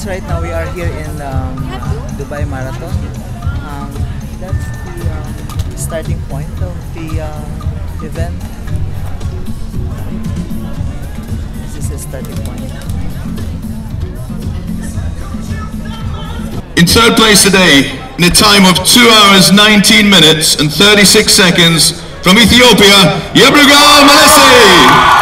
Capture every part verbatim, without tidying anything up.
guys, right now we are here in um, Dubai Marathon. Um, that's the um, starting point of the uh, event. This is the starting point. In third place today, in a time of two hours nineteen minutes and thirty-six seconds, from Ethiopia, Yebrugal Malesi.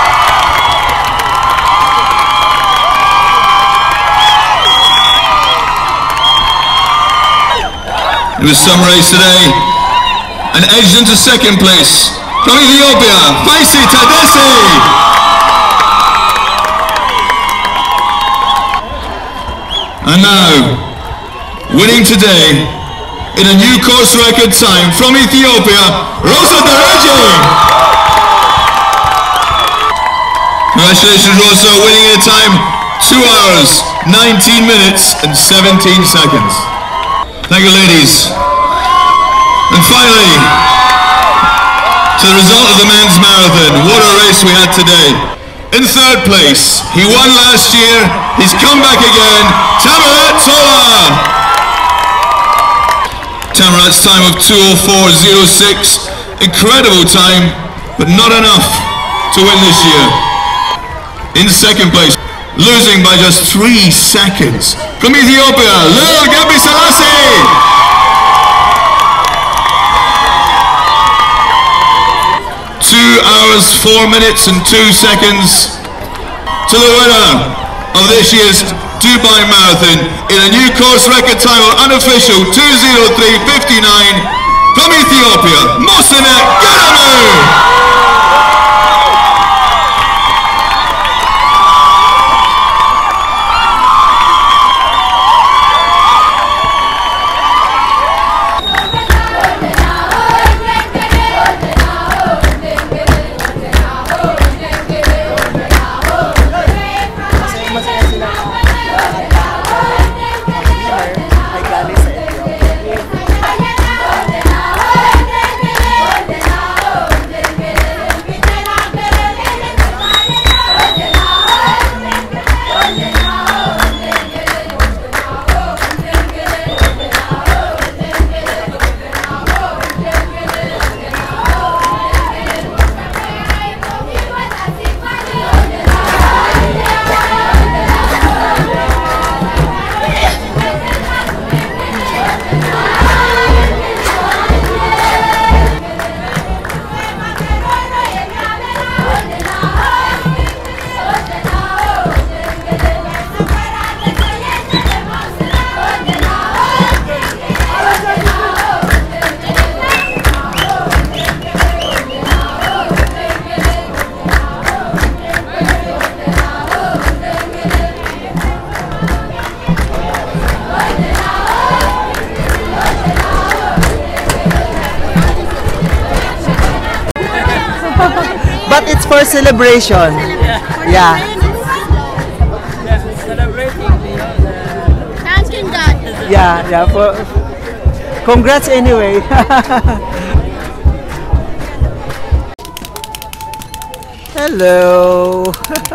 It was some race today, and edged into second place from Ethiopia, Faisi Tadesse. And now, winning today in a new course record time from Ethiopia, Rosa Dereje. Congratulations, Rosa, winning in a time two hours, nineteen minutes and seventeen seconds. Thank you, ladies. And finally, to the result of the men's marathon. What a race we had today. In third place, he won last year, he's come back again, Tamurat Tola. Tamurat's time of two oh four oh six, incredible time, but not enough to win this year. In second place, losing by just three seconds, from Ethiopia, Lil Gabi Selassie. Two hours, four minutes and two seconds to the winner of this year's Dubai Marathon in a new course record time of unofficial two oh three fifty-nine from Ethiopia, Mohsene Gadamu. But it's for celebration. Yeah. Yeah, celebrating the Thanking God. Yeah, yeah. For congrats anyway. Hello.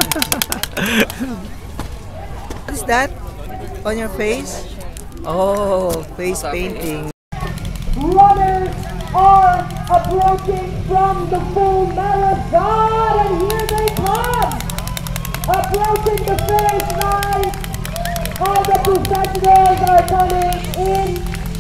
What's that on your face? Oh, face painting. Runners are approaching from the full marathon, and here they come! Approaching the finish line, all the professionals are coming in.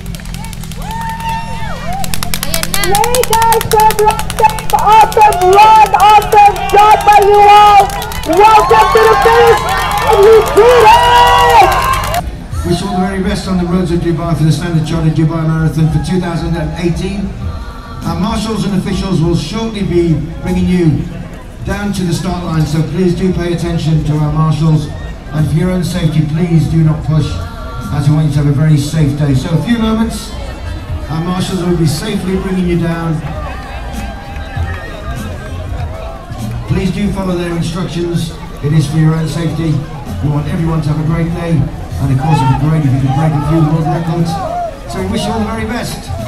Ladies and gentlemen, awesome run, awesome shot by you all! Welcome to the finish line, you did it! Wish all the very best on the roads of Dubai for the Standard Chartered Dubai Marathon for two thousand eighteen. Our marshals and officials will shortly be bringing you down to the start line, so please do pay attention to our marshals, and for your own safety, please do not push, as we want you to have a very safe day. So a few moments, our marshals will be safely bringing you down. Please do follow their instructions. It is for your own safety. We want everyone to have a great day. And of course, it would be great if you could break a few world records. So we wish you all the very best.